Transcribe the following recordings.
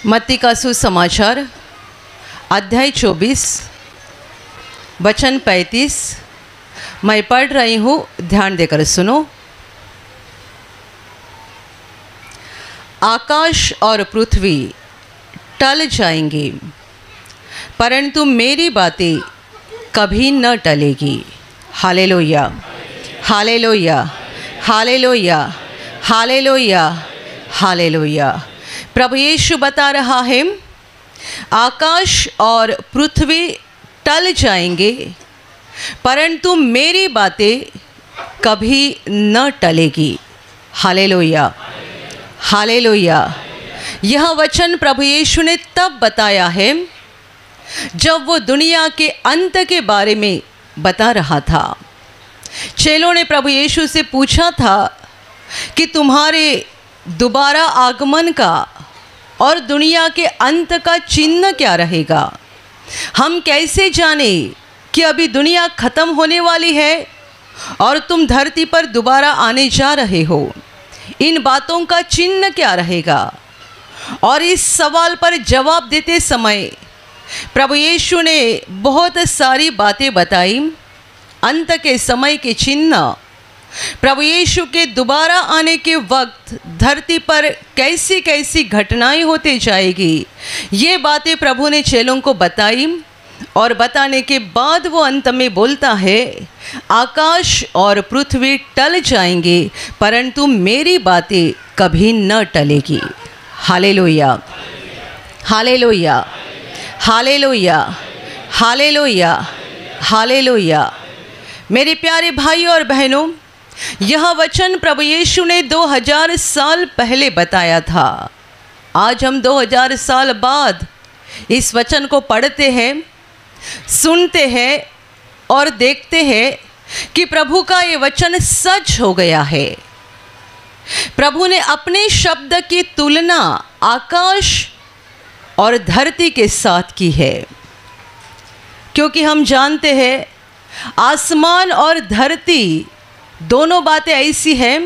मत्ती का सुसमाचार अध्याय 24 वचन 35। मैं पढ़ रही हूँ, ध्यान देकर सुनो। आकाश और पृथ्वी टल जाएंगी, परंतु मेरी बातें कभी न टलेगी। Hallelujah, hallelujah, hallelujah, hallelujah, hallelujah. प्रभु यीशु बता रहा है, आकाश और पृथ्वी टल जाएंगे, परंतु मेरी बातें कभी न टलेगी। Hallelujah, hallelujah. यह वचन प्रभु यीशु ने तब बताया है जब वो दुनिया के अंत के बारे में बता रहा था। चेलों ने प्रभु यीशु से पूछा था कि तुम्हारे दोबारा आगमन का और दुनिया के अंत का चिन्ह क्या रहेगा। हम कैसे जाने कि अभी दुनिया ख़त्म होने वाली है और तुम धरती पर दोबारा आने जा रहे हो। इन बातों का चिन्ह क्या रहेगा। और इस सवाल पर जवाब देते समय प्रभु यीशु ने बहुत सारी बातें बताई। अंत के समय के चिन्ह, प्रभु यीशु के दोबारा आने के वक्त धरती पर कैसी कैसी घटनाएं होती जाएगी, ये बातें प्रभु ने चेलों को बताई। और बताने के बाद वो अंत में बोलता है, आकाश और पृथ्वी टल जाएंगे, परंतु मेरी बातें कभी न टलेगी। Hallelujah, hallelujah, hallelujah, hallelujah, hallelujah. मेरे प्यारे भाइयों और बहनों, यह वचन प्रभु यीशु ने 2000 साल पहले बताया था। आज हम 2000 साल बाद इस वचन को पढ़ते हैं, सुनते हैं और देखते हैं कि प्रभु का ये वचन सच हो गया है। प्रभु ने अपने शब्द की तुलना आकाश और धरती के साथ की है, क्योंकि हम जानते हैं आसमान और धरती दोनों बातें ऐसी हैं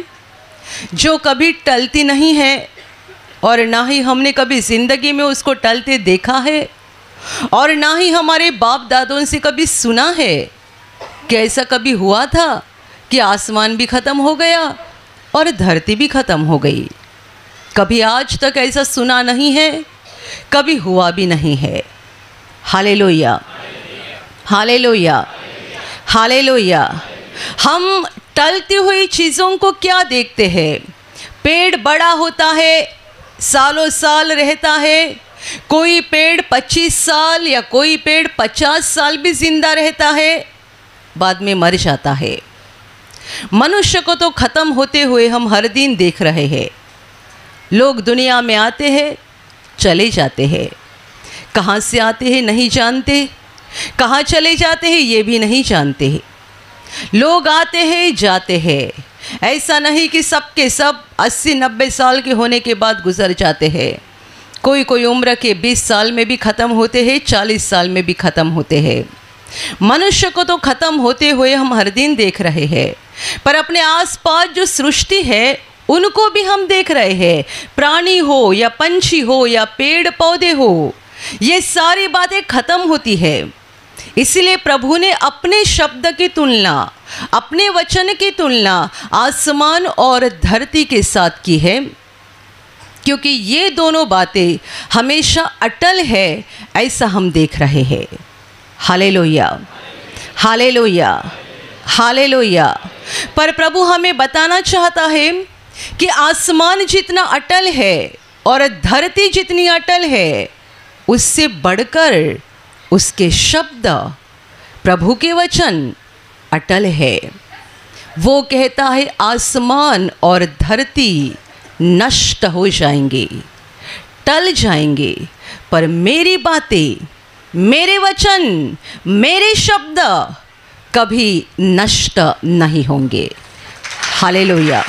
जो कभी टलती नहीं है और ना ही हमने कभी ज़िंदगी में उसको टलते देखा है और ना ही हमारे बाप दादों से कभी सुना है कि ऐसा कभी हुआ था कि आसमान भी ख़त्म हो गया और धरती भी ख़त्म हो गई। कभी आज तक ऐसा सुना नहीं है, कभी हुआ भी नहीं है। Hallelujah, hallelujah, hallelujah. हम टलती हुई चीज़ों को क्या देखते हैं। पेड़ बड़ा होता है, सालों साल रहता है। कोई पेड़ 25 साल या कोई पेड़ 50 साल भी जिंदा रहता है, बाद में मर जाता है। मनुष्य को तो ख़त्म होते हुए हम हर दिन देख रहे हैं। लोग दुनिया में आते हैं, चले जाते हैं। कहाँ से आते हैं नहीं जानते, कहाँ चले जाते हैं ये भी नहीं जानते। लोग आते हैं, जाते हैं। ऐसा नहीं कि सब के सब 80-90 साल के होने के बाद गुजर जाते हैं। कोई कोई उम्र के 20 साल में भी ख़त्म होते हैं, 40 साल में भी ख़त्म होते हैं। मनुष्य को तो ख़त्म होते हुए हम हर दिन देख रहे हैं, पर अपने आसपास जो सृष्टि है उनको भी हम देख रहे हैं। प्राणी हो या पंछी हो या पेड़ पौधे हो, ये सारी बातें ख़त्म होती है। इसलिए प्रभु ने अपने शब्द की तुलना, अपने वचन की तुलना आसमान और धरती के साथ की है, क्योंकि ये दोनों बातें हमेशा अटल है, ऐसा हम देख रहे हैं। Hallelujah, hallelujah, hallelujah. पर प्रभु हमें बताना चाहता है कि आसमान जितना अटल है और धरती जितनी अटल है, उससे बढ़कर उसके शब्द, प्रभु के वचन अटल है। वो कहता है आसमान और धरती नष्ट हो जाएंगे, टल जाएंगे, पर मेरी बातें, मेरे वचन, मेरे शब्द कभी नष्ट नहीं होंगे। Hallelujah,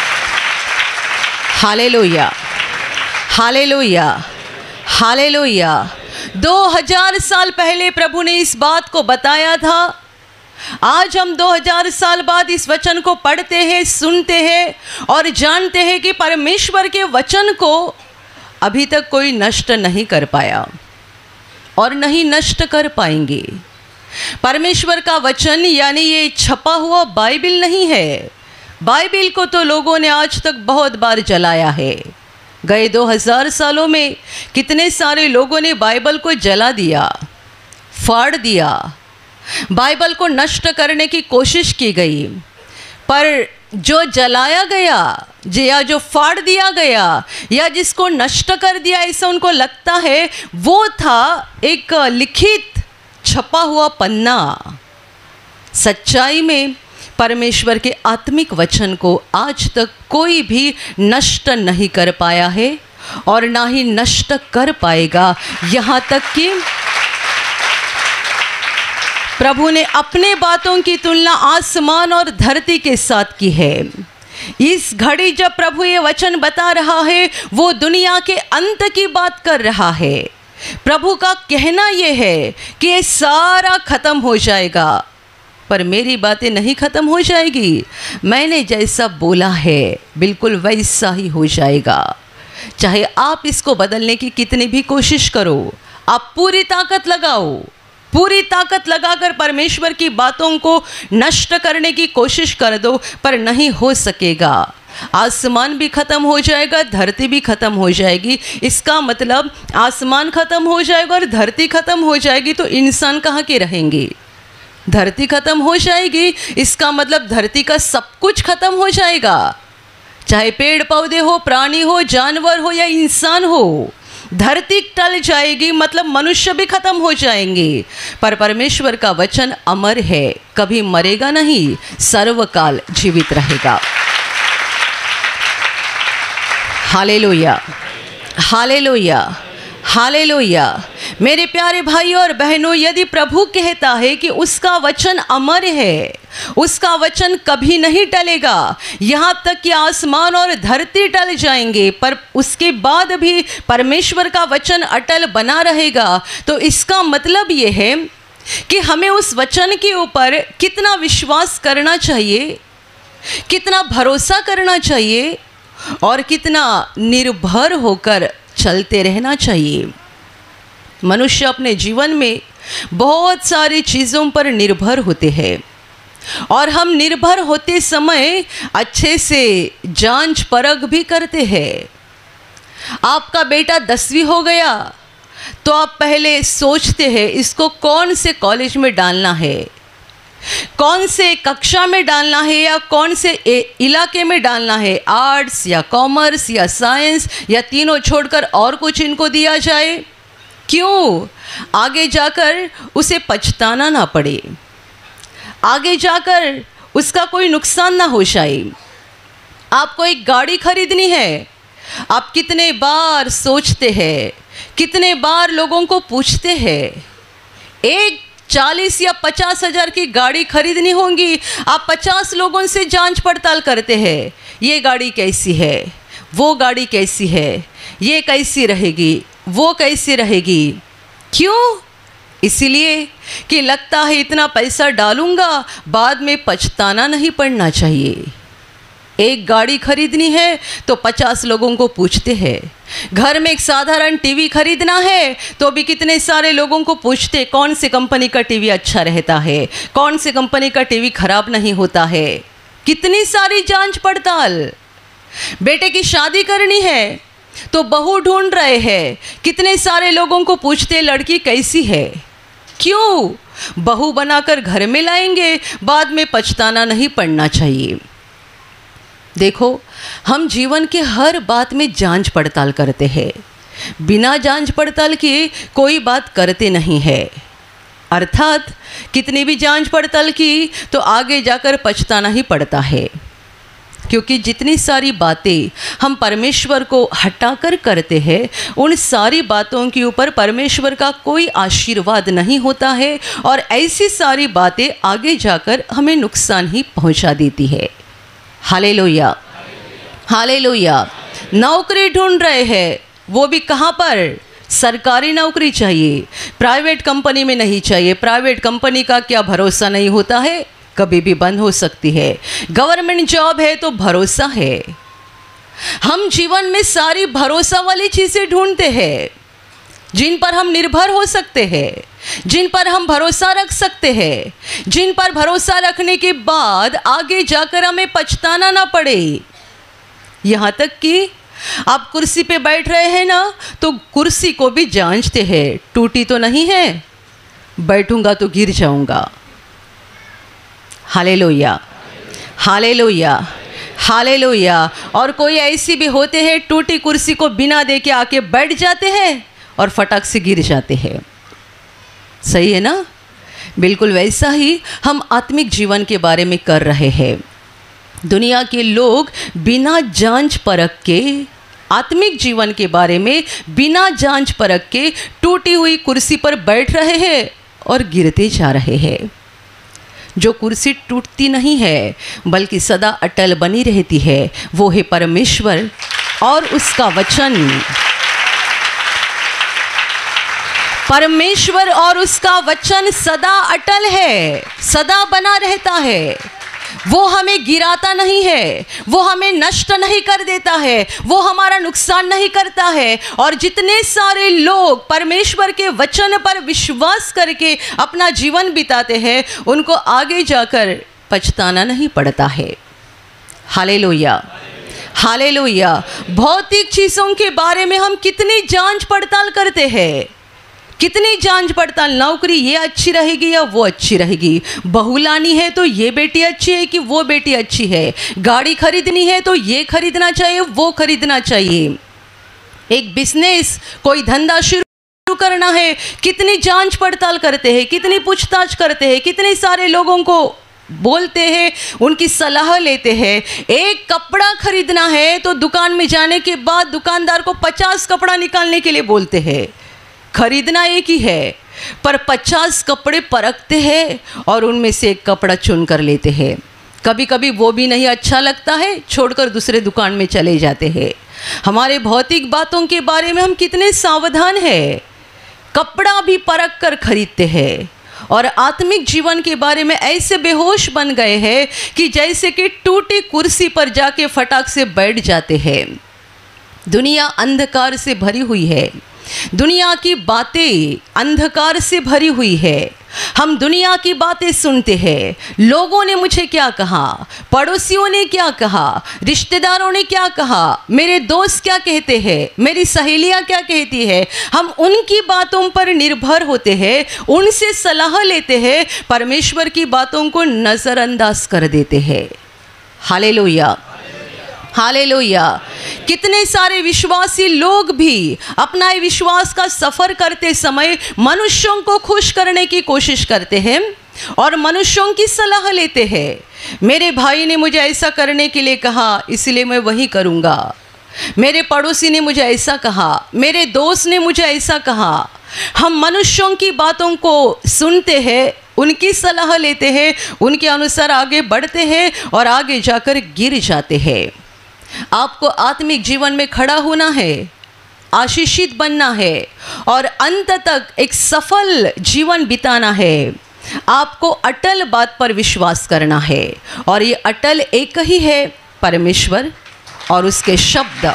hallelujah, hallelujah, hallelujah. 2000 साल पहले प्रभु ने इस बात को बताया था। आज हम 2000 साल बाद इस वचन को पढ़ते हैं, सुनते हैं और जानते हैं कि परमेश्वर के वचन को अभी तक कोई नष्ट नहीं कर पाया और नहीं नष्ट कर पाएंगे। परमेश्वर का वचन यानी ये छपा हुआ बाइबिल नहीं है। बाइबिल को तो लोगों ने आज तक बहुत बार जलाया है। गए 2000 सालों में कितने सारे लोगों ने बाइबल को जला दिया, फाड़ दिया। बाइबल को नष्ट करने की कोशिश की गई, पर जो जलाया गया या जो फाड़ दिया गया या जिसको नष्ट कर दिया ऐसा उनको लगता है, वो था एक लिखित छपा हुआ पन्ना। सच्चाई में परमेश्वर के आत्मिक वचन को आज तक कोई भी नष्ट नहीं कर पाया है और ना ही नष्ट कर पाएगा। यहाँ तक कि प्रभु ने अपने बातों की तुलना आसमान और धरती के साथ की है। इस घड़ी जब प्रभु ये वचन बता रहा है, वो दुनिया के अंत की बात कर रहा है। प्रभु का कहना ये है कि ये सारा खत्म हो जाएगा, पर मेरी बातें नहीं खत्म हो जाएगी। मैंने जैसा बोला है बिल्कुल वैसा ही हो जाएगा। चाहे आप इसको बदलने की कितनी भी कोशिश करो, आप पूरी ताकत लगाओ, पूरी ताकत लगाकर परमेश्वर की बातों को नष्ट करने की कोशिश कर दो, पर नहीं हो सकेगा। आसमान भी ख़त्म हो जाएगा, धरती भी ख़त्म हो जाएगी। इसका मतलब आसमान ख़त्म हो जाएगा और धरती ख़त्म हो जाएगी तो इंसान कहाँ के रहेंगे? धरती ख़त्म हो जाएगी, इसका मतलब धरती का सब कुछ ख़त्म हो जाएगा, चाहे पेड़ पौधे हो, प्राणी हो, जानवर हो या इंसान हो। धरती टल जाएगी, मतलब मनुष्य भी खत्म हो जाएंगे, पर परमेश्वर का वचन अमर है, कभी मरेगा नहीं, सर्वकाल जीवित रहेगा। Hallelujah, hallelujah, hallelujah. मेरे प्यारे भाइयों और बहनों, यदि प्रभु कहता है कि उसका वचन अमर है, उसका वचन कभी नहीं टलेगा, यहाँ तक कि आसमान और धरती टल जाएंगे पर उसके बाद भी परमेश्वर का वचन अटल बना रहेगा, तो इसका मतलब ये है कि हमें उस वचन के ऊपर कितना विश्वास करना चाहिए, कितना भरोसा करना चाहिए और कितना निर्भर होकर चलते रहना चाहिए। मनुष्य अपने जीवन में बहुत सारी चीज़ों पर निर्भर होते हैं और हम निर्भर होते समय अच्छे से जांच परख भी करते हैं। आपका बेटा 10वीं हो गया तो आप पहले सोचते हैं इसको कौन से कॉलेज में डालना है, कौन से कक्षा में डालना है या कौन से इलाके में डालना है, आर्ट्स या कॉमर्स या साइंस या तीनों छोड़कर और कुछ इनको दिया जाए। क्यों? आगे जाकर उसे पछताना ना पड़े, आगे जाकर उसका कोई नुकसान ना हो जाए। आपको एक गाड़ी खरीदनी है, आप कितने बार सोचते हैं, कितने बार लोगों को पूछते हैं। एक 40 या 50 हज़ार की गाड़ी खरीदनी होगी, आप 50 लोगों से जांच पड़ताल करते हैं, ये गाड़ी कैसी है, वो गाड़ी कैसी है, ये कैसी रहेगी, वो कैसी रहेगी। क्यों? इसलिए कि लगता है इतना पैसा डालूंगा, बाद में पछताना नहीं पड़ना चाहिए। एक गाड़ी खरीदनी है तो 50 लोगों को पूछते हैं। घर में एक साधारण टीवी खरीदना है तो भी कितने सारे लोगों को पूछते कौन सी कंपनी का टीवी अच्छा रहता है, कौन सी कंपनी का टीवी खराब नहीं होता है। कितनी सारी जांच पड़ताल। बेटे की शादी करनी है तो बहू ढूंढ रहे हैं, कितने सारे लोगों को पूछते लड़की कैसी है। क्यों? बहू बनाकर घर में लाएंगे, बाद में पछताना नहीं पड़ना चाहिए। देखो, हम जीवन के हर बात में जांच पड़ताल करते हैं, बिना जांच पड़ताल के कोई बात करते नहीं है। अर्थात कितनी भी जांच पड़ताल की तो आगे जाकर पछताना ही पड़ता है, क्योंकि जितनी सारी बातें हम परमेश्वर को हटाकर करते हैं, उन सारी बातों के ऊपर परमेश्वर का कोई आशीर्वाद नहीं होता है और ऐसी सारी बातें आगे जाकर हमें नुकसान ही पहुंचा देती है। Hallelujah, hallelujah. नौकरी ढूंढ रहे हैं, वो भी कहाँ पर? सरकारी नौकरी चाहिए, प्राइवेट कंपनी में नहीं चाहिए। प्राइवेट कंपनी का क्या भरोसा नहीं होता है, कभी भी बंद हो सकती है। गवर्नमेंट जॉब है तो भरोसा है। हम जीवन में सारी भरोसा वाली चीज़ें ढूंढते हैं जिन पर हम निर्भर हो सकते हैं, जिन पर हम भरोसा रख सकते हैं, जिन पर भरोसा रखने के बाद आगे जाकर हमें पछताना ना पड़े। यहाँ तक कि आप कुर्सी पे बैठ रहे हैं ना, तो कुर्सी को भी जांचते हैं, टूटी तो नहीं है, बैठूंगा तो गिर जाऊंगा। Hallelujah, hallelujah, hallelujah. और कोई ऐसी भी होते हैं, टूटी कुर्सी को बिना देखे आके बैठ जाते हैं और फटाक से गिर जाते हैं। सही है ना? बिल्कुल वैसा ही हम आत्मिक जीवन के बारे में कर रहे हैं। दुनिया के लोग बिना जांच परख के, आत्मिक जीवन के बारे में बिना जांच परख के टूटी हुई कुर्सी पर बैठ रहे हैं और गिरते जा रहे हैं। जो कुर्सी टूटती नहीं है बल्कि सदा अटल बनी रहती है, वो है परमेश्वर और उसका वचन। परमेश्वर और उसका वचन सदा अटल है, सदा बना रहता है। वो हमें गिराता नहीं है, वो हमें नष्ट नहीं कर देता है, वो हमारा नुकसान नहीं करता है। और जितने सारे लोग परमेश्वर के वचन पर विश्वास करके अपना जीवन बिताते हैं, उनको आगे जाकर पछताना नहीं पड़ता है। Hallelujah, hallelujah. भौतिक चीज़ों के बारे में हम कितनी जांच पड़ताल करते हैं, कितनी जांच पड़ताल। नौकरी ये अच्छी रहेगी या वो अच्छी रहेगी, बहू लानी है तो ये बेटी अच्छी है कि वो बेटी अच्छी है, गाड़ी खरीदनी है तो ये खरीदना चाहिए, वो खरीदना चाहिए, एक बिजनेस, कोई धंधा शुरू करना है, कितनी जांच पड़ताल करते हैं, कितनी पूछताछ करते हैं, कितने सारे लोगों को बोलते हैं, उनकी सलाह लेते हैं। एक कपड़ा खरीदना है तो दुकान में जाने के बाद दुकानदार को 50 कपड़ा निकालने के लिए बोलते हैं। खरीदना एक ही है पर 50 कपड़े परखते हैं और उनमें से एक कपड़ा चुन कर लेते हैं। कभी कभी वो भी नहीं अच्छा लगता है, छोड़कर दूसरे दुकान में चले जाते हैं। हमारे भौतिक बातों के बारे में हम कितने सावधान हैं, कपड़ा भी परख कर खरीदते हैं। और आत्मिक जीवन के बारे में ऐसे बेहोश बन गए हैं कि जैसे कि टूटी कुर्सी पर जाके फटाक से बैठ जाते हैं। दुनिया अंधकार से भरी हुई है, दुनिया की बातें अंधकार से भरी हुई है। हम दुनिया की बातें सुनते हैं, लोगों ने मुझे क्या कहा, पड़ोसियों ने क्या कहा, रिश्तेदारों ने क्या कहा, मेरे दोस्त क्या कहते हैं, मेरी सहेलियां क्या कहती है। हम उनकी बातों पर निर्भर होते हैं, उनसे सलाह लेते हैं, परमेश्वर की बातों को नज़रअंदाज कर देते हैं। Hallelujah, hallelujah. कितने सारे विश्वासी लोग भी अपना विश्वास का सफ़र करते समय मनुष्यों को खुश करने की कोशिश करते हैं और मनुष्यों की सलाह लेते हैं। मेरे भाई ने मुझे ऐसा करने के लिए कहा इसलिए मैं वही करूँगा, मेरे पड़ोसी ने मुझे ऐसा कहा, मेरे दोस्त ने मुझे ऐसा कहा। हम मनुष्यों की बातों को सुनते हैं, उनकी सलाह लेते हैं, उनके अनुसार आगे बढ़ते हैं और आगे जाकर गिर जाते हैं। आपको आत्मिक जीवन में खड़ा होना है, आशीषित बनना है और अंत तक एक सफल जीवन बिताना है। आपको अटल बात पर विश्वास करना है और ये अटल एक ही है, परमेश्वर और उसके शब्द,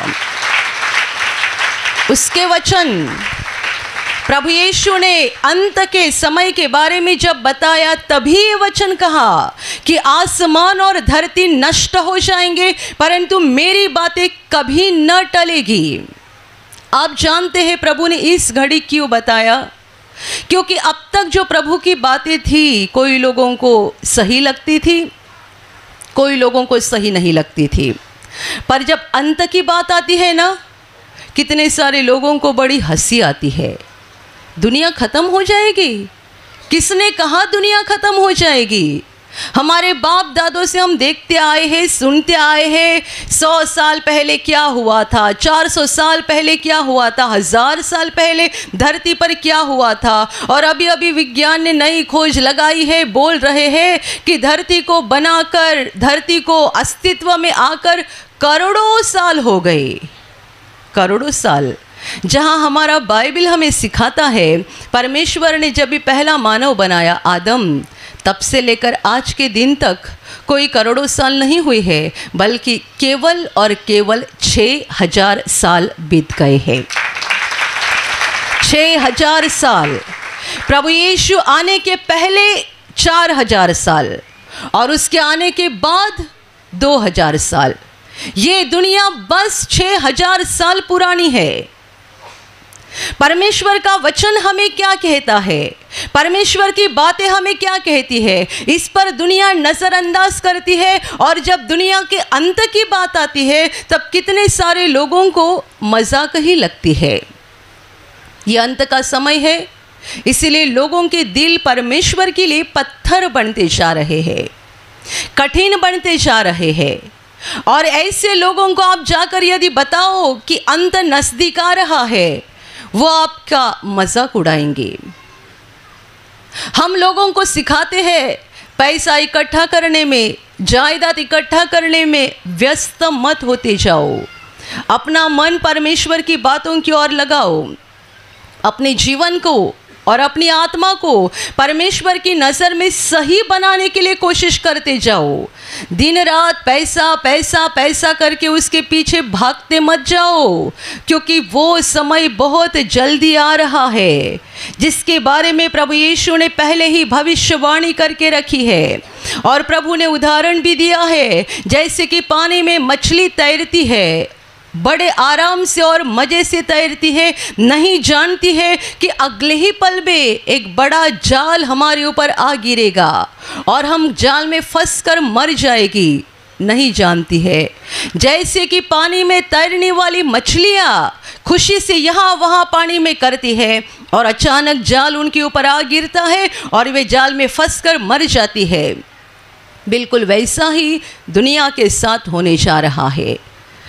उसके वचन। प्रभु यीशु ने अंत के समय के बारे में जब बताया तभी ये वचन कहा कि आसमान और धरती नष्ट हो जाएंगे परंतु मेरी बातें कभी न टलेगी। आप जानते हैं प्रभु ने इस घड़ी क्यों बताया? क्योंकि अब तक जो प्रभु की बातें थी, कोई लोगों को सही लगती थी, कोई लोगों को सही नहीं लगती थी। पर जब अंत की बात आती है ना, कितने सारे लोगों को बड़ी हंसी आती है। दुनिया ख़त्म हो जाएगी? किसने कहा दुनिया ख़त्म हो जाएगी? हमारे बाप दादों से हम देखते आए हैं, सुनते आए हैं, 100 साल पहले क्या हुआ था, 400 साल पहले क्या हुआ था, 1000 साल पहले धरती पर क्या हुआ था। और अभी अभी विज्ञान ने नई खोज लगाई है, बोल रहे हैं कि धरती को बनाकर, धरती को अस्तित्व में आकर करोड़ों साल हो गए। करोड़ों साल। जहाँ हमारा बाइबल हमें सिखाता है परमेश्वर ने जब भी पहला मानव बनाया आदम, तब से लेकर आज के दिन तक कोई करोड़ों साल नहीं हुए हैं, बल्कि केवल और केवल 6000 साल बीत गए हैं। 6000 साल। प्रभु यीशु आने के पहले 4000 साल और उसके आने के बाद 2000 साल। ये दुनिया बस 6000 साल पुरानी है। परमेश्वर का वचन हमें क्या कहता है, परमेश्वर की बातें हमें क्या कहती है, इस पर दुनिया नज़रअंदाज करती है। और जब दुनिया के अंत की बात आती है तब कितने सारे लोगों को मजाक ही लगती है। ये अंत का समय है, इसीलिए लोगों के दिल परमेश्वर के लिए पत्थर बनते जा रहे हैं, कठिन बनते जा रहे हैं। और ऐसे लोगों को आप जाकर यदि बताओ कि अंत नज़दीक आ रहा है, वो आपका मजाक उड़ाएंगे। हम लोगों को सिखाते हैं पैसा इकट्ठा करने में, जायदाद इकट्ठा करने में व्यस्त मत होते जाओ। अपना मन परमेश्वर की बातों की ओर लगाओ। अपने जीवन को और अपनी आत्मा को परमेश्वर की नज़र में सही बनाने के लिए कोशिश करते जाओ। दिन रात पैसा पैसा पैसा करके उसके पीछे भागते मत जाओ, क्योंकि वो समय बहुत जल्दी आ रहा है जिसके बारे में प्रभु यीशु ने पहले ही भविष्यवाणी करके रखी है। और प्रभु ने उदाहरण भी दिया है, जैसे कि पानी में मछली तैरती है, बड़े आराम से और मज़े से तैरती है, नहीं जानती है कि अगले ही पल में एक बड़ा जाल हमारे ऊपर आ गिरेगा और हम जाल में फंसकर मर जाएगी, नहीं जानती है। जैसे कि पानी में तैरने वाली मछलियाँ खुशी से यहाँ वहाँ पानी में करती है और अचानक जाल उनके ऊपर आ गिरता है और वे जाल में फंसकर मर जाती है, बिल्कुल वैसा ही दुनिया के साथ होने जा रहा है।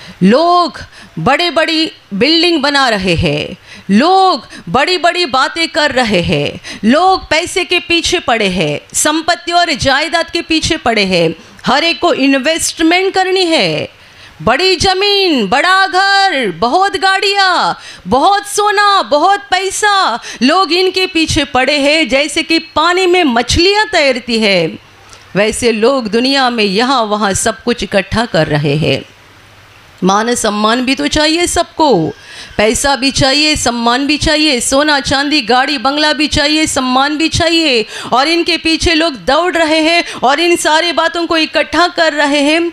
लोग बड़े बड़ी बिल्डिंग बना रहे हैं, लोग बड़ी बड़ी बातें कर रहे हैं, लोग पैसे के पीछे पड़े हैं, संपत्ति और जायदाद के पीछे पड़े हैं। हर एक को इन्वेस्टमेंट करनी है, बड़ी ज़मीन, बड़ा घर, बहुत गाड़ियाँ, बहुत सोना, बहुत पैसा, लोग इनके पीछे पड़े हैं। जैसे कि पानी में मछलियाँ तैरती है, वैसे लोग दुनिया में यहाँ वहाँ सब कुछ इकट्ठा कर रहे हैं। मान सम्मान भी तो चाहिए सबको, पैसा भी चाहिए, सम्मान भी चाहिए, सोना चांदी गाड़ी बंगला भी चाहिए, सम्मान भी चाहिए, और इनके पीछे लोग दौड़ रहे हैं और इन सारी बातों को इकट्ठा कर रहे हैं।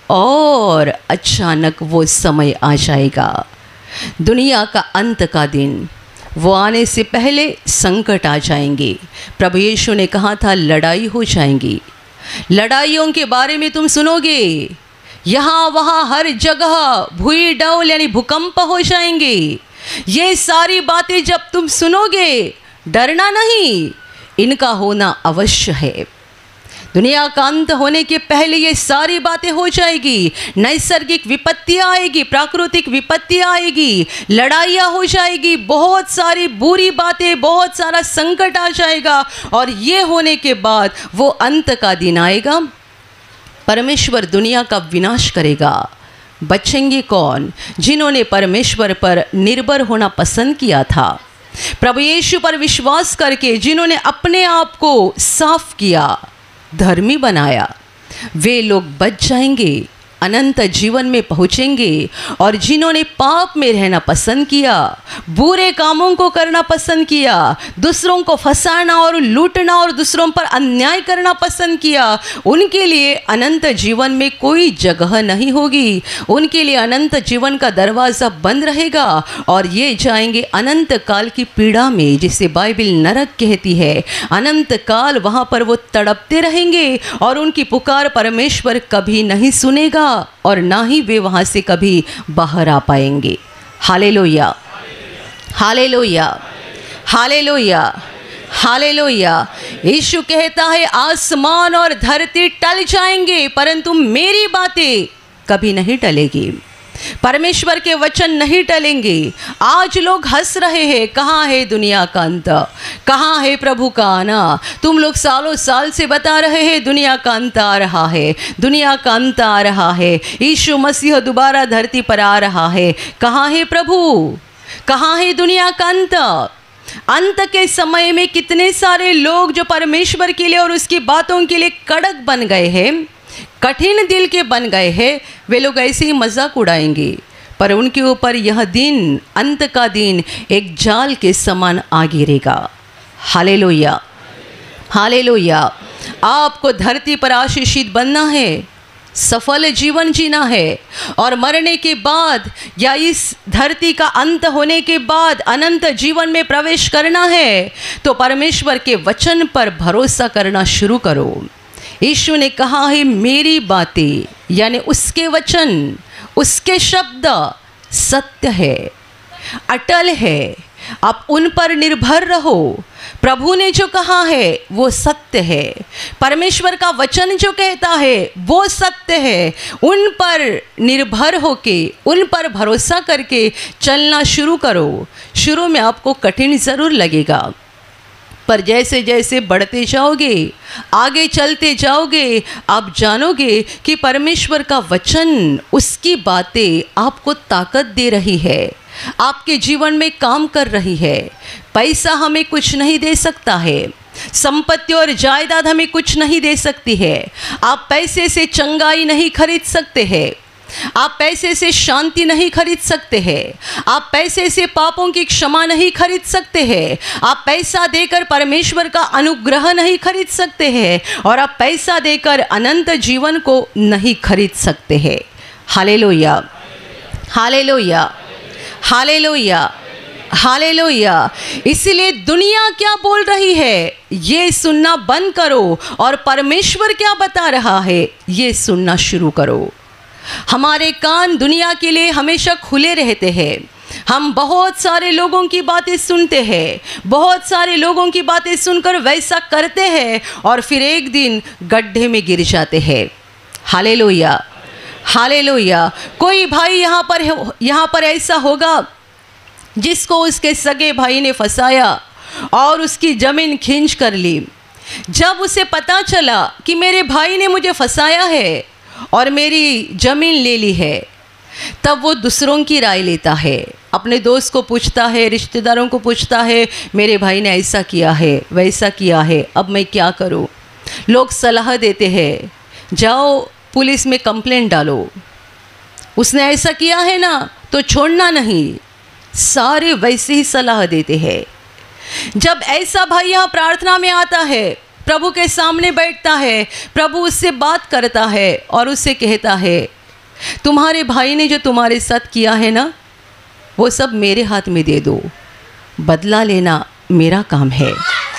और अचानक वो समय आ जाएगा, दुनिया का अंत का दिन, वो आने से पहले संकट आ जाएंगे। प्रभु यीशु ने कहा था लड़ाई हो जाएंगी, लड़ाइयों के बारे में तुम सुनोगे, यहाँ वहाँ हर जगह भूई डौल यानी भूकंप हो जाएंगे। ये सारी बातें जब तुम सुनोगे, डरना नहीं, इनका होना अवश्य है। दुनिया का अंत होने के पहले ये सारी बातें हो जाएगी। नैसर्गिक विपत्तियाँ आएगी, प्राकृतिक विपत्तियाँ आएगी, लड़ाइयाँ हो जाएगी, बहुत सारी बुरी बातें, बहुत सारा संकट आ जाएगा। और ये होने के बाद वो अंत का दिन आएगा, परमेश्वर दुनिया का विनाश करेगा। बचेंगे कौन? जिन्होंने परमेश्वर पर निर्भर होना पसंद किया था, प्रभु यीशु पर विश्वास करके जिन्होंने अपने आप को साफ किया, धर्मी बनाया, वे लोग बच जाएंगे, अनंत जीवन में पहुँचेंगे। और जिन्होंने पाप में रहना पसंद किया, बुरे कामों को करना पसंद किया, दूसरों को फंसाना और लूटना और दूसरों पर अन्याय करना पसंद किया, उनके लिए अनंत जीवन में कोई जगह नहीं होगी। उनके लिए अनंत जीवन का दरवाज़ा बंद रहेगा और ये जाएंगे अनंत काल की पीड़ा में, जिसे बाइबल नरक कहती है। अनंत काल वहाँ पर वो तड़पते रहेंगे और उनकी पुकार परमेश्वर कभी नहीं सुनेगा और ना ही वे वहाँ से कभी बाहर आ पाएंगे। Hallelujah, hallelujah, hallelujah, hallelujah. Yeshu कहता है आसमान और धरती टल जाएंगे परंतु मेरी बातें कभी नहीं टलेगी। परमेश्वर के वचन नहीं टलेंगे। आज लोग हंस रहे हैं, कहाँ है दुनिया का अंत, कहाँ है प्रभु का आना। तुम लोग सालों साल से बता रहे हैं दुनिया का अंत आ रहा है, दुनिया का अंत आ रहा है, यीशु मसीह दोबारा धरती पर आ रहा है। कहाँ है प्रभु, कहाँ है दुनिया का अंत? अंत के समय में कितने सारे लोग जो परमेश्वर के लिए और उसकी बातों के लिए कड़क बन गए हैं, कठिन दिल के बन गए हैं, वे लोग ऐसे ही मजाक उड़ाएंगे, पर उनके ऊपर यह दिन, अंत का दिन, एक जाल के समान आ गिरेगा। Hallelujah, hallelujah. आपको धरती पर आशीषित बनना है, सफल जीवन जीना है, और मरने के बाद या इस धरती का अंत होने के बाद अनंत जीवन में प्रवेश करना है, तो परमेश्वर के वचन पर भरोसा करना शुरू करो। यीशु ने कहा है, मेरी बातें यानी उसके वचन, उसके शब्द सत्य है, अटल है। आप उन पर निर्भर रहो। प्रभु ने जो कहा है वो सत्य है, परमेश्वर का वचन जो कहता है वो सत्य है। उन पर निर्भर होके, उन पर भरोसा करके चलना शुरू करो। शुरू में आपको कठिन ज़रूर लगेगा, पर जैसे जैसे बढ़ते जाओगे, आगे चलते जाओगे, आप जानोगे कि परमेश्वर का वचन, उसकी बातें आपको ताकत दे रही है, आपके जीवन में काम कर रही है। पैसा हमें कुछ नहीं दे सकता है, संपत्ति और जायदाद हमें कुछ नहीं दे सकती है। आप पैसे से चंगाई नहीं खरीद सकते हैं, आप पैसे से शांति नहीं खरीद सकते हैं, आप पैसे से पापों की क्षमा नहीं खरीद सकते हैं, आप पैसा देकर परमेश्वर का अनुग्रह नहीं खरीद सकते हैं, और आप पैसा देकर अनंत जीवन को नहीं खरीद सकते हैं। Hallelujah, hallelujah, hallelujah, hallelujah. इसलिए दुनिया क्या बोल रही है ये सुनना बंद करो, और परमेश्वर क्या बता रहा है ये सुनना शुरू करो। हमारे कान दुनिया के लिए हमेशा खुले रहते हैं। हम बहुत सारे लोगों की बातें सुनते हैं, बहुत सारे लोगों की बातें सुनकर वैसा करते हैं, और फिर एक दिन गड्ढे में गिर जाते हैं। Hallelujah, hallelujah. कोई भाई यहाँ पर ऐसा होगा जिसको उसके सगे भाई ने फंसाया और उसकी ज़मीन खींच कर ली। जब उसे पता चला कि मेरे भाई ने मुझे फंसाया है और मेरी ज़मीन ले ली है, तब वो दूसरों की राय लेता है, अपने दोस्त को पूछता है, रिश्तेदारों को पूछता है, मेरे भाई ने ऐसा किया है, वैसा किया है, अब मैं क्या करूं। लोग सलाह देते हैं, जाओ पुलिस में कंप्लेंट डालो, उसने ऐसा किया है ना तो छोड़ना नहीं। सारे वैसे ही सलाह देते हैं। जब ऐसा भाई यहाँ प्रार्थना में आता है, प्रभु के सामने बैठता है, प्रभु उससे बात करता है और उससे कहता है, तुम्हारे भाई ने जो तुम्हारे साथ किया है ना, वो सब मेरे हाथ में दे दो, बदला लेना मेरा काम है,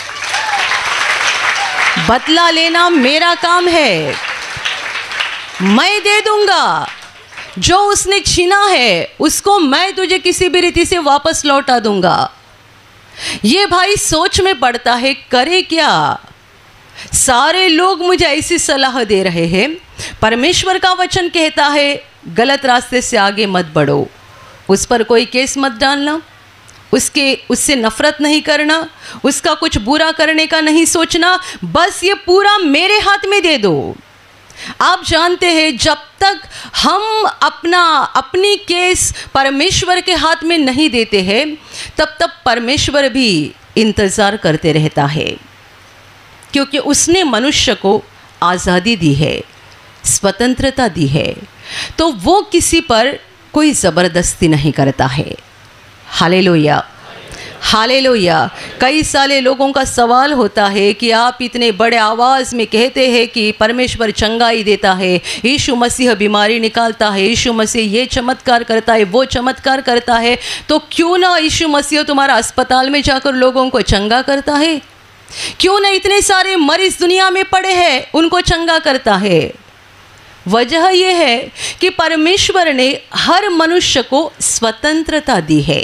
बदला लेना मेरा काम है, मैं दे दूंगा। जो उसने छीना है उसको मैं तुझे किसी भी रीति से वापस लौटा दूंगा। ये भाई सोच में पड़ता है, करे क्या। सारे लोग मुझे ऐसी सलाह दे रहे हैं, परमेश्वर का वचन कहता है गलत रास्ते से आगे मत बढ़ो, उस पर कोई केस मत डालना, उससे नफरत नहीं करना, उसका कुछ बुरा करने का नहीं सोचना, बस ये पूरा मेरे हाथ में दे दो। आप जानते हैं, जब तक हम अपनी केस परमेश्वर के हाथ में नहीं देते हैं, तब तक परमेश्वर भी इंतज़ार करते रहता है, क्योंकि उसने मनुष्य को आज़ादी दी है, स्वतंत्रता दी है, तो वो किसी पर कोई ज़बरदस्ती नहीं करता है। Hallelujah, hallelujah. कई सारे लोगों का सवाल होता है कि आप इतने बड़े आवाज़ में कहते हैं कि परमेश्वर चंगाई देता है, यीशु मसीह बीमारी निकालता है, यीशु मसीह ये चमत्कार करता है, वो चमत्कार करता है, तो क्यों ना यीशु मसीह तुम्हारा अस्पताल में जाकर लोगों को चंगा करता है? क्यों ना इतने सारे मरीज दुनिया में पड़े हैं उनको चंगा करता है? वजह यह है कि परमेश्वर ने हर मनुष्य को स्वतंत्रता दी है।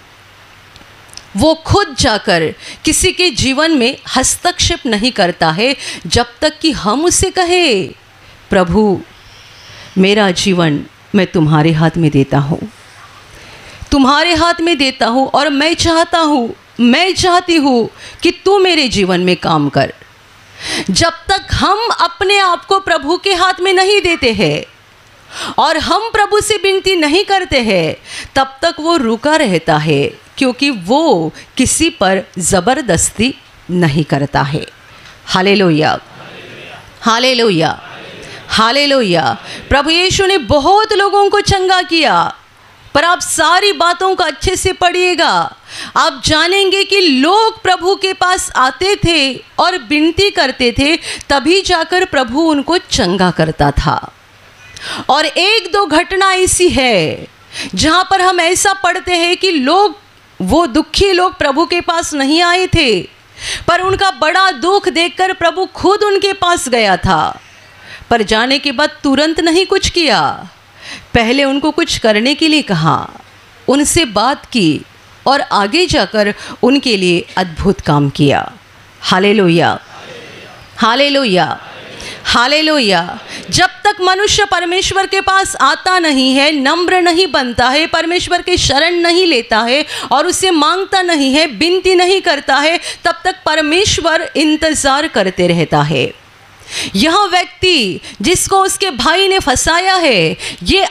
वो खुद जाकर किसी के जीवन में हस्तक्षेप नहीं करता है, जब तक कि हम उसे कहे, प्रभु मेरा जीवन मैं तुम्हारे हाथ में देता हूँ, तुम्हारे हाथ में देता हूँ, और मैं चाहती हूँ कि तू मेरे जीवन में काम कर। जब तक हम अपने आप को प्रभु के हाथ में नहीं देते हैं और हम प्रभु से विनती नहीं करते हैं, तब तक वो रुका रहता है, क्योंकि वो किसी पर ज़बरदस्ती नहीं करता है। Hallelujah, hallelujah, hallelujah. प्रभु यीशु ने बहुत लोगों को चंगा किया, पर आप सारी बातों को अच्छे से पढ़िएगा। आप जानेंगे कि लोग प्रभु के पास आते थे और विनती करते थे, तभी जाकर प्रभु उनको चंगा करता था। और एक दो घटना ऐसी है जहाँ पर हम ऐसा पढ़ते हैं कि लोग, वो दुखी लोग प्रभु के पास नहीं आए थे, पर उनका बड़ा दुख देखकर प्रभु खुद उनके पास गया था। पर जाने के बाद तुरंत नहीं कुछ किया, पहले उनको कुछ करने के लिए कहा, उनसे बात की और आगे जाकर उनके लिए अद्भुत काम किया। Hallelujah, hallelujah, hallelujah. जब तक मनुष्य परमेश्वर के पास आता नहीं है, नम्र नहीं बनता है, परमेश्वर के शरण नहीं लेता है और उसे मांगता नहीं है, विनती नहीं करता है, तब तक परमेश्वर इंतजार करते रहता है। यह व्यक्ति जिसको उसके भाई ने फंसाया है, ये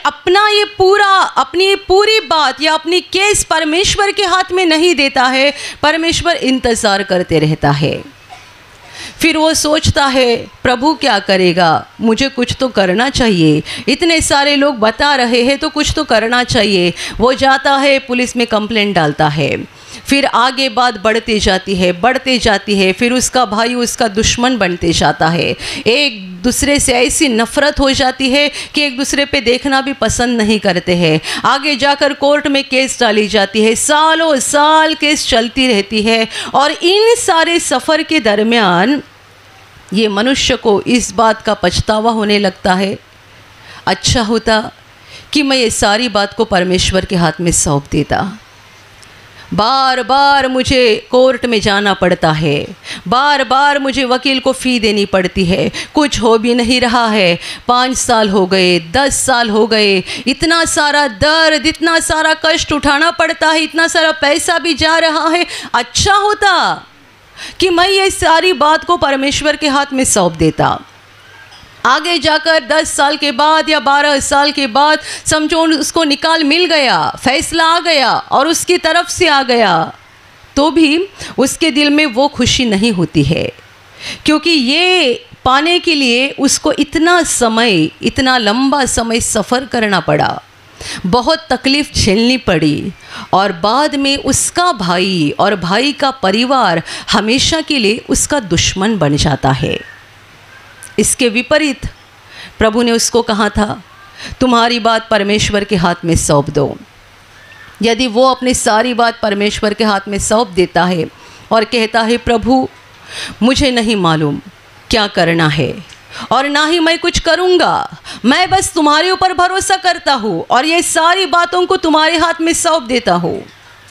अपनी पूरी बात या अपनी केस परमेश्वर के हाथ में नहीं देता है, परमेश्वर इंतजार करते रहता है। फिर वो सोचता है प्रभु क्या करेगा, मुझे कुछ तो करना चाहिए, इतने सारे लोग बता रहे हैं तो कुछ तो करना चाहिए। वो जाता है, पुलिस में कंप्लेंट डालता है, फिर आगे बात बढ़ती जाती है, फिर उसका भाई उसका दुश्मन बनते जाता है, एक दूसरे से ऐसी नफरत हो जाती है कि एक दूसरे पे देखना भी पसंद नहीं करते हैं। आगे जाकर कोर्ट में केस डाली जाती है, सालों साल केस चलती रहती है। और इन सारे सफ़र के दरमियान ये मनुष्य को इस बात का पछतावा होने लगता है, अच्छा होता कि मैं ये सारी बात को परमेश्वर के हाथ में सौंप देता। बार बार मुझे कोर्ट में जाना पड़ता है, बार बार मुझे वकील को फ़ी देनी पड़ती है, कुछ हो भी नहीं रहा है। 5 साल हो गए, 10 साल हो गए, इतना सारा दर्द, इतना सारा कष्ट उठाना पड़ता है, इतना सारा पैसा भी जा रहा है। अच्छा होता कि मैं ये सारी बात को परमेश्वर के हाथ में सौंप देता। आगे जाकर 10 साल के बाद या 12 साल के बाद समझो उसको निकाल मिल गया, फैसला आ गया और उसकी तरफ से आ गया, तो भी उसके दिल में वो खुशी नहीं होती है, क्योंकि ये पाने के लिए उसको इतना लंबा समय सफ़र करना पड़ा, बहुत तकलीफ़ झेलनी पड़ी, और बाद में उसका भाई और भाई का परिवार हमेशा के लिए उसका दुश्मन बन जाता है। इसके विपरीत प्रभु ने उसको कहा था, तुम्हारी बात परमेश्वर के हाथ में सौंप दो। यदि वो अपनी सारी बात परमेश्वर के हाथ में सौंप देता है और कहता है प्रभु मुझे नहीं मालूम क्या करना है और ना ही मैं कुछ करूँगा, मैं बस तुम्हारे ऊपर भरोसा करता हूँ और ये सारी बातों को तुम्हारे हाथ में सौंप देता हूँ,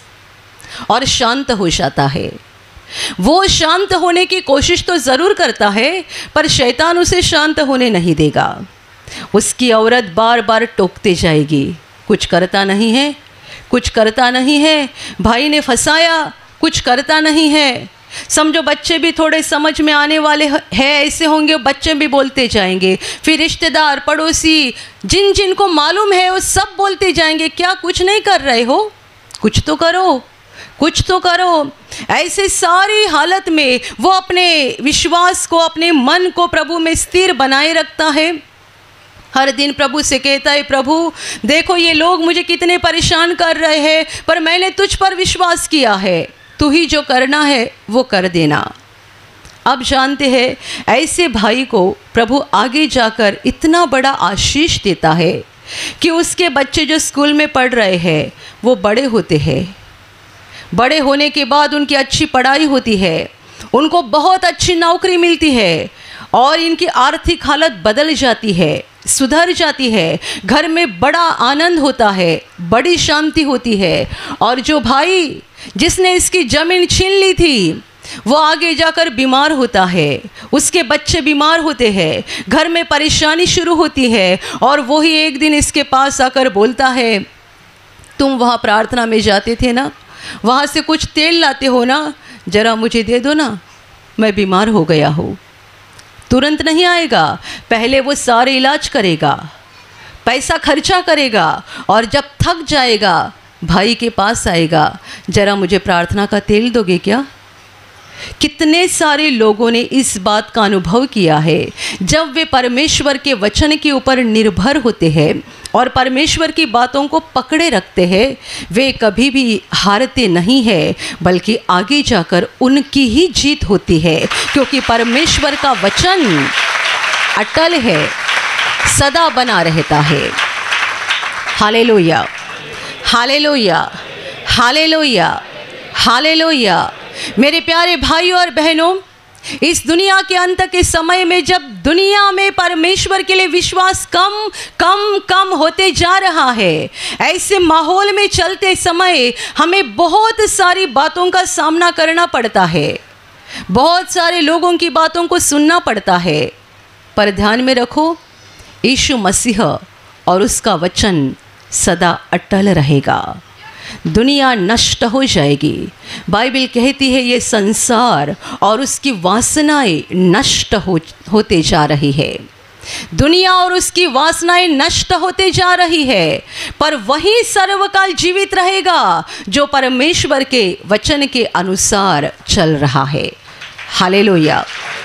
और शांत हो जाता है। वो शांत होने की कोशिश तो ज़रूर करता है, पर शैतान उसे शांत होने नहीं देगा। उसकी औरत बार बार टोकते जाएगी, कुछ करता नहीं है, कुछ करता नहीं है, भाई ने फंसाया, कुछ करता नहीं है। समझो बच्चे भी थोड़े समझ में आने वाले हैं ऐसे होंगे, बच्चे भी बोलते जाएंगे, फिर रिश्तेदार पड़ोसी जिन को मालूम है वो सब बोलते जाएंगे, क्या कुछ नहीं कर रहे हो, कुछ तो करो, कुछ तो करो। ऐसे सारी हालत में वो अपने विश्वास को, अपने मन को प्रभु में स्थिर बनाए रखता है। हर दिन प्रभु से कहता है प्रभु देखो ये लोग मुझे कितने परेशान कर रहे हैं, पर मैंने तुझ पर विश्वास किया है, तू ही जो करना है वो कर देना। अब जानते हैं ऐसे भाई को प्रभु आगे जाकर इतना बड़ा आशीष देता है कि उसके बच्चे जो स्कूल में पढ़ रहे हैं वो बड़े होते हैं, बड़े होने के बाद उनकी अच्छी पढ़ाई होती है, उनको बहुत अच्छी नौकरी मिलती है और इनकी आर्थिक हालत बदल जाती है, सुधर जाती है, घर में बड़ा आनंद होता है, बड़ी शांति होती है। और जो भाई जिसने इसकी ज़मीन छीन ली थी वो आगे जाकर बीमार होता है, उसके बच्चे बीमार होते हैं, घर में परेशानी शुरू होती है, और वही एक दिन इसके पास आकर बोलता है तुम वहाँ प्रार्थना में जाते थे ना, वहाँ से कुछ तेल लाते हो ना, ज़रा मुझे दे दो ना, मैं बीमार हो गया हूँ। तुरंत नहीं आएगा, पहले वो सारे इलाज करेगा, पैसा खर्चा करेगा, और जब थक जाएगा भाई के पास आएगा, ज़रा मुझे प्रार्थना का तेल दोगे क्या। कितने सारे लोगों ने इस बात का अनुभव किया है, जब वे परमेश्वर के वचन के ऊपर निर्भर होते हैं और परमेश्वर की बातों को पकड़े रखते हैं, वे कभी भी हारते नहीं हैं, बल्कि आगे जाकर उनकी ही जीत होती है, क्योंकि परमेश्वर का वचन अटल है, सदा बना रहता है। Hallelujah, hallelujah, hallelujah, hallelujah. मेरे प्यारे भाइयों और बहनों, इस दुनिया के अंत के समय में जब दुनिया में परमेश्वर के लिए विश्वास कम कम कम होते जा रहा है, ऐसे माहौल में चलते समय हमें बहुत सारी बातों का सामना करना पड़ता है, बहुत सारे लोगों की बातों को सुनना पड़ता है। पर ध्यान में रखो, यीशु मसीह और उसका वचन सदा अटल रहेगा। दुनिया नष्ट हो जाएगी, बाइबल कहती है ये संसार और उसकी वासनाएं नष्ट होते जा रही है। दुनिया और उसकी वासनाएं नष्ट होते जा रही है, पर वही सर्वकाल जीवित रहेगा जो परमेश्वर के वचन के अनुसार चल रहा है। Hallelujah,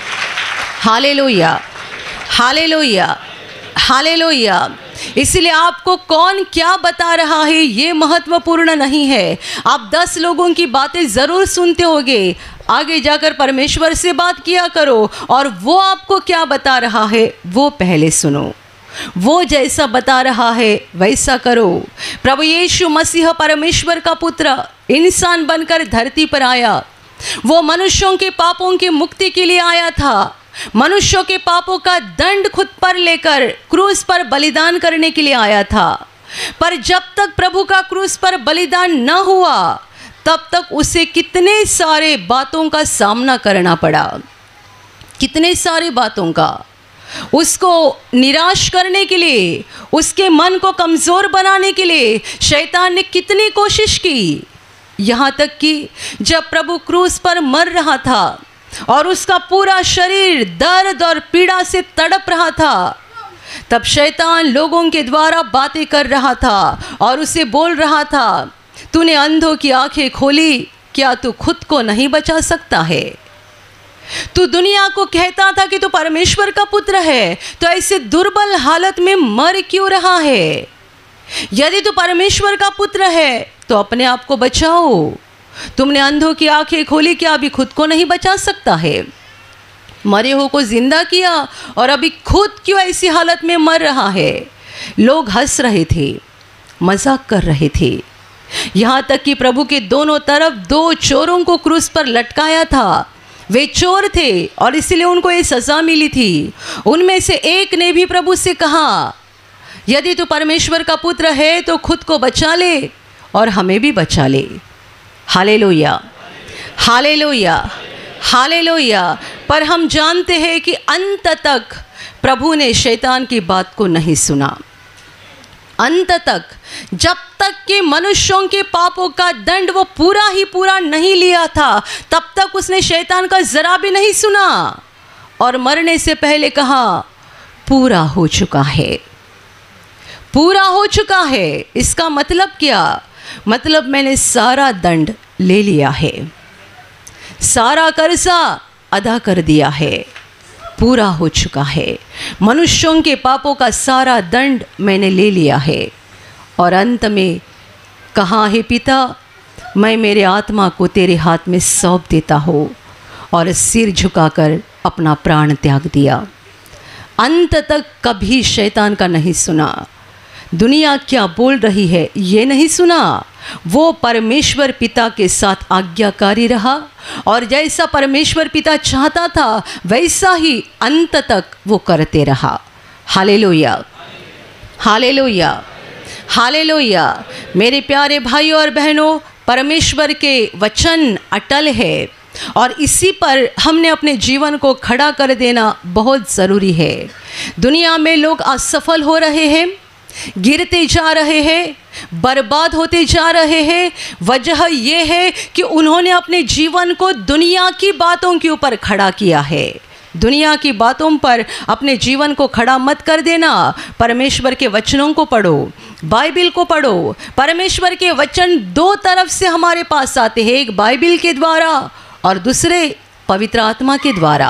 hallelujah, hallelujah, hallelujah. इसलिए आपको कौन क्या बता रहा है ये महत्वपूर्ण नहीं है। आप 10 लोगों की बातें ज़रूर सुनते होंगे, आगे जाकर परमेश्वर से बात किया करो और वो आपको क्या बता रहा है वो पहले सुनो, वो जैसा बता रहा है वैसा करो। प्रभु यीशु मसीह परमेश्वर का पुत्र इंसान बनकर धरती पर आया। वो मनुष्यों के पापों की मुक्ति के लिए आया था, मनुष्यों के पापों का दंड खुद पर लेकर क्रूस पर बलिदान करने के लिए आया था। पर जब तक प्रभु का क्रूस पर बलिदान न हुआ, तब तक उसे कितने सारे बातों का सामना करना पड़ा, कितने सारे बातों का। उसको निराश करने के लिए, उसके मन को कमज़ोर बनाने के लिए शैतान ने कितनी कोशिश की। यहाँ तक कि जब प्रभु क्रूस पर मर रहा था और उसका पूरा शरीर दर्द और पीड़ा से तड़प रहा था, तब शैतान लोगों के द्वारा बातें कर रहा था और उसे बोल रहा था, तूने अंधों की आंखें खोली, क्या तू खुद को नहीं बचा सकता है? तू दुनिया को कहता था कि तू परमेश्वर का पुत्र है, तो ऐसे दुर्बल हालत में मर क्यों रहा है? यदि तू परमेश्वर का पुत्र है तो अपने आप को बचाओ। तुमने अंधों की आंखें खोली, क्या अभी खुद को नहीं बचा सकता है? मरे हो को जिंदा किया और अभी खुद क्यों ऐसी हालत में मर रहा है? लोग हंस रहे थे, मजाक कर रहे थे। यहाँ तक कि प्रभु के दोनों तरफ 2 चोरों को क्रूस पर लटकाया था। वे चोर थे और इसलिए उनको ये सज़ा मिली थी। उनमें से एक ने भी प्रभु से कहा, यदि तू परमेश्वर का पुत्र है तो खुद को बचा ले और हमें भी बचा ले। Hallelujah, hallelujah, hallelujah. पर हम जानते हैं कि अंत तक प्रभु ने शैतान की बात को नहीं सुना। अंत तक, जब तक कि मनुष्यों के पापों का दंड वो पूरा ही पूरा नहीं लिया था, तब तक उसने शैतान का जरा भी नहीं सुना और मरने से पहले कहा, पूरा हो चुका है, पूरा हो चुका है। इसका मतलब क्या? मतलब मैंने सारा दंड ले लिया है, सारा कर्जा अदा कर दिया है, पूरा हो चुका है। मनुष्यों के पापों का सारा दंड मैंने ले लिया है। और अंत में कहा है, पिता मैं मेरे आत्मा को तेरे हाथ में सौंप देता हूँ, और सिर झुकाकर अपना प्राण त्याग दिया। अंत तक कभी शैतान का नहीं सुना, दुनिया क्या बोल रही है ये नहीं सुना। वो परमेश्वर पिता के साथ आज्ञाकारी रहा और जैसा परमेश्वर पिता चाहता था वैसा ही अंत तक वो करते रहा। Hallelujah, hallelujah, hallelujah. मेरे प्यारे भाइयों और बहनों, परमेश्वर के वचन अटल है और इसी पर हमने अपने जीवन को खड़ा कर देना बहुत ज़रूरी है। दुनिया में लोग असफल हो रहे हैं, गिरते जा रहे हैं, बर्बाद होते जा रहे हैं। वजह यह है कि उन्होंने अपने जीवन को दुनिया की बातों के ऊपर खड़ा किया है। दुनिया की बातों पर अपने जीवन को खड़ा मत कर देना। परमेश्वर के वचनों को पढ़ो, बाइबिल को पढ़ो। परमेश्वर के वचन 2 तरफ से हमारे पास आते हैं, एक बाइबिल के द्वारा और दूसरे पवित्र आत्मा के द्वारा।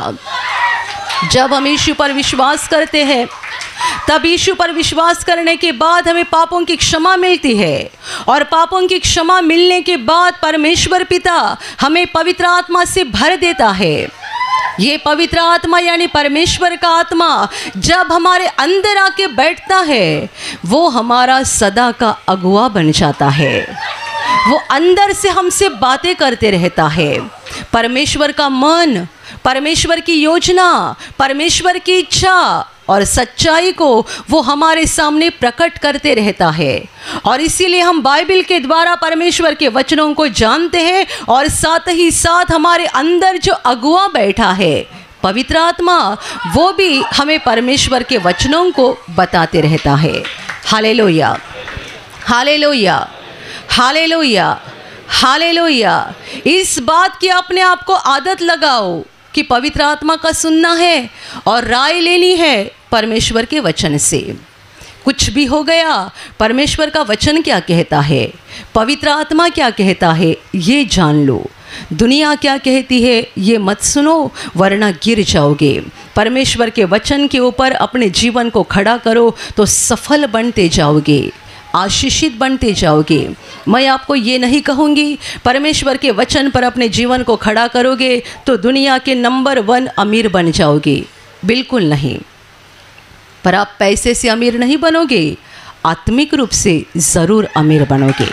जब हम यीशु पर विश्वास करते हैं, तब यीशु पर विश्वास करने के बाद हमें पापों की क्षमा मिलती है, और पापों की क्षमा मिलने के बाद परमेश्वर पिता हमें पवित्र आत्मा से भर देता है। ये पवित्र आत्मा यानी परमेश्वर का आत्मा जब हमारे अंदर आके बैठता है, वो हमारा सदा का अगुआ बन जाता है। वो अंदर से हमसे बातें करते रहता है। परमेश्वर का मन, परमेश्वर की योजना, परमेश्वर की इच्छा और सच्चाई को वो हमारे सामने प्रकट करते रहता है। और इसीलिए हम बाइबल के द्वारा परमेश्वर के वचनों को जानते हैं, और साथ ही साथ हमारे अंदर जो अगुआ बैठा है पवित्र आत्मा, वो भी हमें परमेश्वर के वचनों को बताते रहता है। Hallelujah, hallelujah, hallelujah, hallelujah. इस बात की अपने आप को आदत लगाओ कि पवित्र आत्मा का सुनना है और राय लेनी है परमेश्वर के वचन से। कुछ भी हो गया, परमेश्वर का वचन क्या कहता है, पवित्र आत्मा क्या कहता है, ये जान लो। दुनिया क्या कहती है ये मत सुनो, वरना गिर जाओगे। परमेश्वर के वचन के ऊपर अपने जीवन को खड़ा करो तो सफल बनते जाओगे, आशीषित बनते जाओगे। मैं आपको ये नहीं कहूँगी परमेश्वर के वचन पर अपने जीवन को खड़ा करोगे तो दुनिया के नंबर 1 अमीर बन जाओगे, बिल्कुल नहीं। पर आप पैसे से अमीर नहीं बनोगे, आत्मिक रूप से ज़रूर अमीर बनोगे।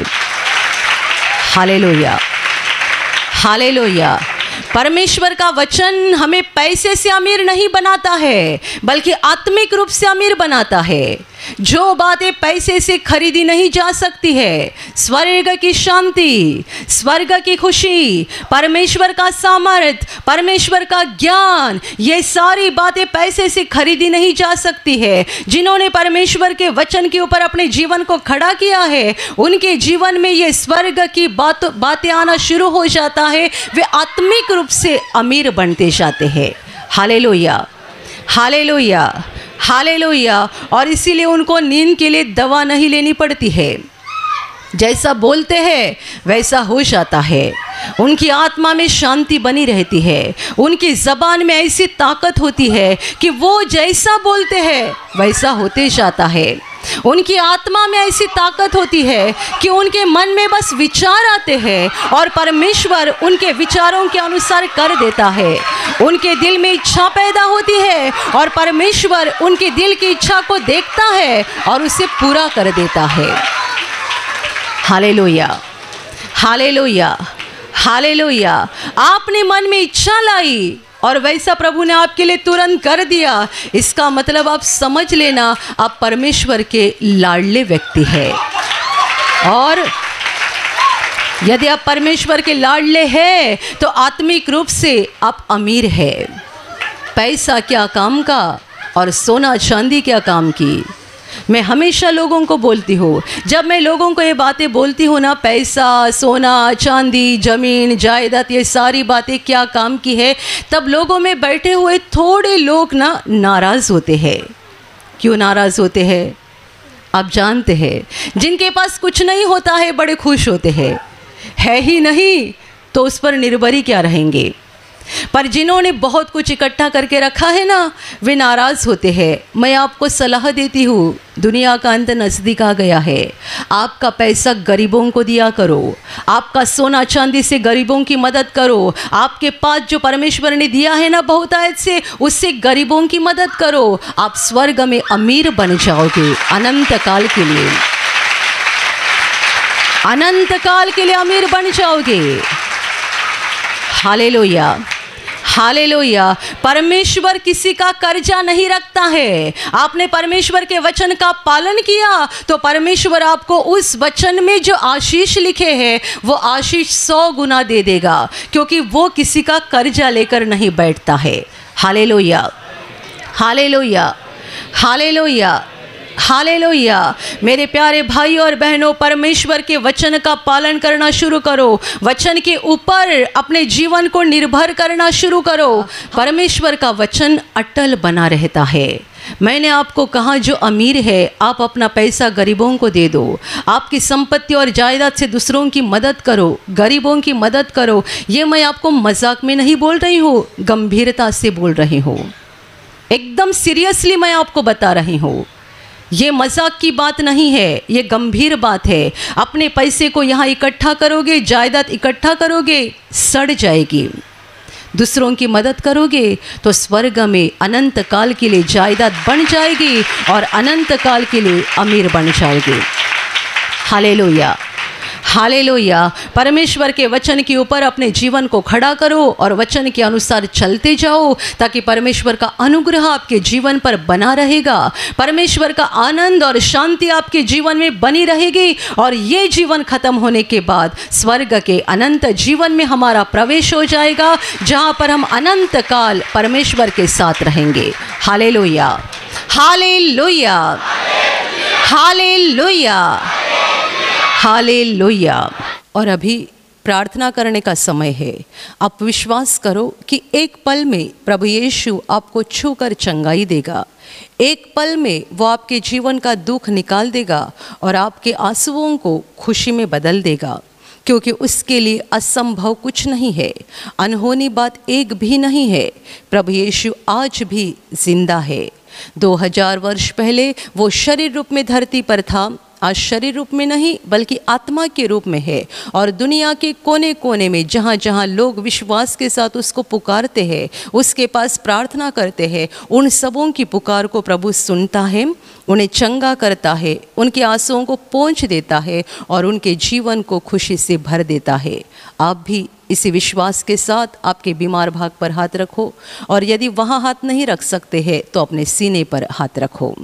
Hallelujah, hallelujah. परमेश्वर का वचन हमें पैसे से अमीर नहीं बनाता है, बल्कि आत्मिक रूप से अमीर बनाता है। जो बातें पैसे से खरीदी नहीं जा सकती है, स्वर्ग की शांति, स्वर्ग की खुशी, परमेश्वर का सामर्थ, परमेश्वर का ज्ञान, ये सारी बातें पैसे से खरीदी नहीं जा सकती है। जिन्होंने परमेश्वर के वचन के ऊपर अपने जीवन को खड़ा किया है, उनके जीवन में ये स्वर्ग की बातें आना शुरू हो जाता है। वे आत्मिक रूप से अमीर बनते जाते हैं। Hallelujah, hallelujah, hallelujah. और इसीलिए उनको नींद के लिए दवा नहीं लेनी पड़ती है। जैसा बोलते हैं वैसा हो जाता है। उनकी आत्मा में शांति बनी रहती है। उनकी ज़बान में ऐसी ताकत होती है कि वो जैसा बोलते हैं वैसा होते जाता है। उनकी आत्मा में ऐसी ताकत होती है कि उनके मन में बस विचार आते हैं और परमेश्वर उनके विचारों के अनुसार कर देता है। उनके दिल में इच्छा पैदा होती है और परमेश्वर उनके दिल की इच्छा को देखता है और उसे पूरा कर देता है। Hallelujah, hallelujah, hallelujah. आपने मन में इच्छा लाई और वैसा प्रभु ने आपके लिए तुरंत कर दिया। इसका मतलब आप समझ लेना, आप परमेश्वर के लाडले व्यक्ति हैं। और यदि आप परमेश्वर के लाडले हैं तो आत्मिक रूप से आप अमीर हैं। पैसा क्या काम का और सोना चांदी क्या काम की। मैं हमेशा लोगों को बोलती हूँ, जब मैं लोगों को ये बातें बोलती हूँ ना, पैसा, सोना, चांदी, ज़मीन, जायदाद, ये सारी बातें क्या काम की है, तब लोगों में बैठे हुए थोड़े लोग ना नाराज़ होते हैं। क्यों नाराज़ होते हैं? आप जानते हैं, जिनके पास कुछ नहीं होता है बड़े खुश होते हैं, है ही नहीं तो उस पर निर्भर ही क्या रहेंगे। पर जिन्होंने बहुत कुछ इकट्ठा करके रखा है ना, वे नाराज़ होते हैं। मैं आपको सलाह देती हूँ, दुनिया का अंत नज़दीक आ गया है। आपका पैसा गरीबों को दिया करो, आपका सोना चांदी से गरीबों की मदद करो। आपके पास जो परमेश्वर ने दिया है ना बहुतायत से, उससे गरीबों की मदद करो। आप स्वर्ग में अमीर बन जाओगे अनंत काल के लिए, अनंत काल के लिए अमीर बन जाओगे। Hallelujah, hallelujah. परमेश्वर किसी का कर्जा नहीं रखता है। आपने परमेश्वर के वचन का पालन किया तो परमेश्वर आपको उस वचन में जो आशीष लिखे हैं वो आशीष 100 गुना दे देगा, क्योंकि वो किसी का कर्जा लेकर नहीं बैठता है। Hallelujah, hallelujah, hallelujah, hallelujah. मेरे प्यारे भाई और बहनों, परमेश्वर के वचन का पालन करना शुरू करो। वचन के ऊपर अपने जीवन को निर्भर करना शुरू करो। परमेश्वर का वचन अटल बना रहता है। मैंने आपको कहा जो अमीर है आप अपना पैसा गरीबों को दे दो, आपकी संपत्ति और जायदाद से दूसरों की मदद करो, गरीबों की मदद करो। ये मैं आपको मजाक में नहीं बोल रही हूँ, गंभीरता से बोल रही हूँ, एकदम सीरियसली मैं आपको बता रही हूँ। ये मजाक की बात नहीं है, ये गंभीर बात है। अपने पैसे को यहाँ इकट्ठा करोगे, जायदाद इकट्ठा करोगे, सड़ जाएगी। दूसरों की मदद करोगे तो स्वर्ग में अनंत काल के लिए जायदाद बन जाएगी और अनंत काल के लिए अमीर बन जाएगी। Hallelujah, hallelujah. परमेश्वर के वचन के ऊपर अपने जीवन को खड़ा करो और वचन के अनुसार चलते जाओ, ताकि परमेश्वर का अनुग्रह आपके जीवन पर बना रहेगा, परमेश्वर का आनंद और शांति आपके जीवन में बनी रहेगी। और ये जीवन खत्म होने के बाद स्वर्ग के अनंत जीवन में हमारा प्रवेश हो जाएगा, जहाँ पर हम अनंत काल परमेश्वर के साथ रहेंगे। Hallelujah, hallelujah, hallelujah, hallelujah. और अभी प्रार्थना करने का समय है। आप विश्वास करो कि एक पल में प्रभु यीशु आपको छूकर चंगाई देगा, एक पल में वो आपके जीवन का दुख निकाल देगा और आपके आंसुओं को खुशी में बदल देगा, क्योंकि उसके लिए असंभव कुछ नहीं है, अनहोनी बात एक भी नहीं है। प्रभु यीशु आज भी जिंदा है। 2000 वर्ष पहले वो शरीर रूप में धरती पर था, आज शरीर रूप में नहीं बल्कि आत्मा के रूप में है। और दुनिया के कोने कोने में जहाँ जहाँ लोग विश्वास के साथ उसको पुकारते हैं, उसके पास प्रार्थना करते हैं, उन सबों की पुकार को प्रभु सुनता है, उन्हें चंगा करता है, उनके आंसुओं को पोंछ देता है और उनके जीवन को खुशी से भर देता है। आप भी इसी विश्वास के साथ आपके बीमार भाग पर हाथ रखो, और यदि वहाँ हाथ नहीं रख सकते हैं तो अपने सीने पर हाथ रखो।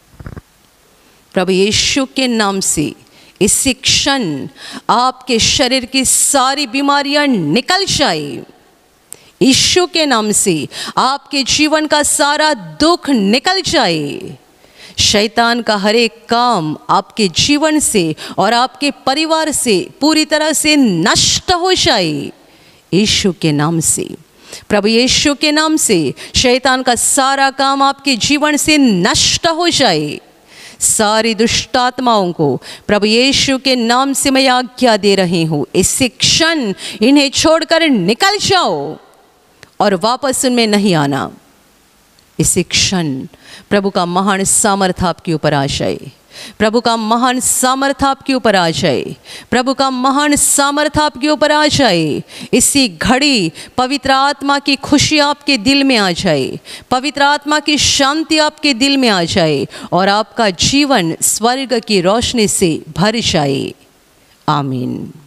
प्रभु यीशु के नाम से इसी क्षण आपके शरीर की सारी बीमारियां निकल जाए। यीशु के नाम से आपके जीवन का सारा दुख निकल जाए। शैतान का हर एक काम आपके जीवन से और आपके परिवार से पूरी तरह से नष्ट हो जाए। यीशु के नाम से, प्रभु यीशु के नाम से शैतान का सारा काम आपके जीवन से नष्ट हो जाए। सारी दुष्ट आत्माओं को प्रभु यीशु के नाम से मैं आज्ञा दे रही हूँ, इसी क्षण इन्हें छोड़कर निकल जाओ और वापस उनमें नहीं आना। इसी क्षण प्रभु का महान सामर्थ्य आपके ऊपर आ जाए, प्रभु का महान सामर्थ्य आपके ऊपर आ जाए, प्रभु का महान सामर्थ्य आपके ऊपर आ जाए। इसी घड़ी पवित्र आत्मा की खुशी आपके दिल में आ जाए, पवित्र आत्मा की शांति आपके दिल में आ जाए और आपका जीवन स्वर्ग की रोशनी से भर जाए। आमीन।